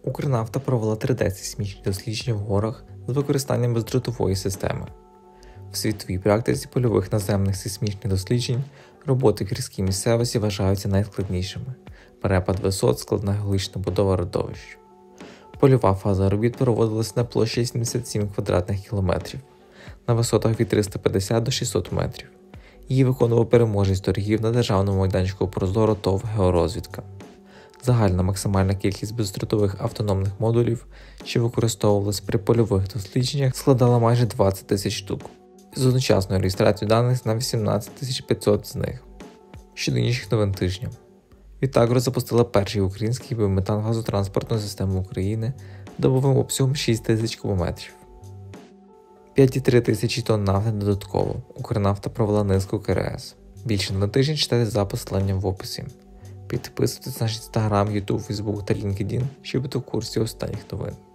Укрнафта провела 3D-сейсмічні дослідження в горах з використанням бездротової системи. В світовій практиці польових наземних сейсмічних досліджень роботи в гірській місцевості вважаються найскладнішими. Перепад висот, складна геологічна будова родовищ. Польова фаза робіт проводилась на площі 77 квадратних кілометрів, на висотах від 350 до 600 метрів. Її виконував переможець торгів на державному майданчику Прозоро ТОВ «Георозвідка». Загальна максимальна кількість бездротових автономних модулів, що використовувалися при польових дослідженнях, складала майже 20 тисяч штук, з одночасною реєстрацією даних на 18 500 з них. Щодо інших новин тижня. Відтак запустила перший український біометан-газотранспортну систему України добовим обсягом 6 тисяч кубометрів. 5,3 тисячі тонн нафти додатково. Укрнафта провела низку КРС. Більше на тиждень читайте за посиланням в описі. Підписуйтесь на наш Instagram, YouTube, Facebook та LinkedIn, щоб бути в курсі останніх новин.